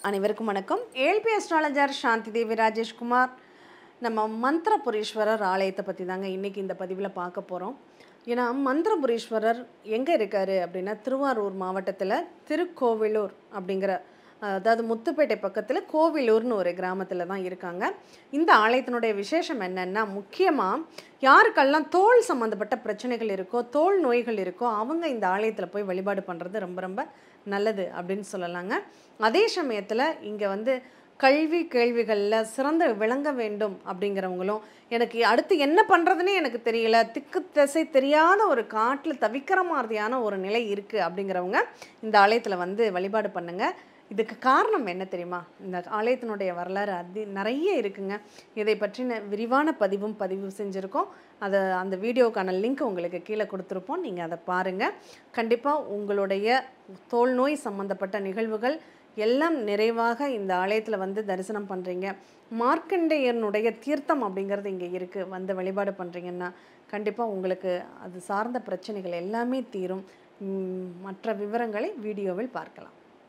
அனைவருக்கும் வணக்கம். ஏல்பி அஸ்ட்ராலஜர் சாந்தி தேவி ராஜேஷ்குமார். நம்ம மந்திரபுரீஸ்வரர் ஆலயத்தை பற்றி தாங்க இன்றைக்கி இந்த பதிவில் பார்க்க போகிறோம். ஏன்னா மந்திரபுரீஸ்வரர் எங்கே இருக்கார் அப்படின்னா திருவாரூர் மாவட்டத்தில் திருக்கோவிலூர் அப்படிங்கிற அதாவது முத்துப்பேட்டை பக்கத்தில் கோவிலூர்னு ஒரு கிராமத்தில் தான் இருக்காங்க. இந்த ஆலயத்தினுடைய விசேஷம் என்னென்னா, முக்கியமாக யாருக்கெல்லாம் தோல் சம்மந்தப்பட்ட பிரச்சனைகள் இருக்கோ, தோல் நோய்கள் இருக்கோ, அவங்க இந்த ஆலயத்தில் போய் வழிபாடு பண்ணுறது ரொம்ப ரொம்ப நல்லது அப்படின்னு சொல்லலாங்க. அதே சமயத்தில் இங்கே கல்வி கேள்விகளில் சிறந்து விளங்க வேண்டும் அப்படிங்கிறவங்களும், எனக்கு அடுத்து என்ன பண்ணுறதுனே எனக்கு தெரியல, திக்கு திசை தெரியாத ஒரு காட்டில் தவிக்கிற மாதிரியான ஒரு நிலை இருக்குது அப்படிங்கிறவங்க இந்த ஆலயத்தில் வழிபாடு பண்ணுங்கள். இதுக்கு காரணம் என்ன தெரியுமா? இந்த ஆலயத்தினுடைய வரலாறு நிறைய இருக்குங்க. இதை பற்றின விரிவான பதிவு செஞ்சுருக்கோம். அந்த வீடியோக்கான லிங்க் உங்களுக்கு கீழே கொடுத்துருப்போம். நீங்கள் அதை பாருங்கள். கண்டிப்பாக உங்களுடைய தோல் நோய் சம்மந்தப்பட்ட நிகழ்வுகள் எல்லாம் நிறைவாக இந்த ஆலயத்தில் தரிசனம் பண்ணுறீங்க. மார்க்கண்டேயனுடைய தீர்த்தம் அப்படிங்கிறது இங்கே இருக்குது. வழிபாடு பண்ணுறீங்கன்னா கண்டிப்பாக உங்களுக்கு அது சார்ந்த பிரச்சனைகள் எல்லாமே தீரும். மற்ற விவரங்களை வீடியோவில் பார்க்கலாம்.